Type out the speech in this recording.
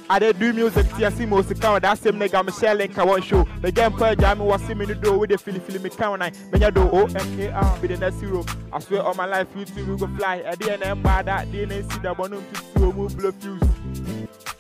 I did do music, TSC music count. That same nigga, Michelle link I want show. The game player jam was see me do with the Philly me count nine. When you do OMAR with the next zero. I swear all my life, you two will go fly. At the end, bad that DNA see the bonum to move blow fuse.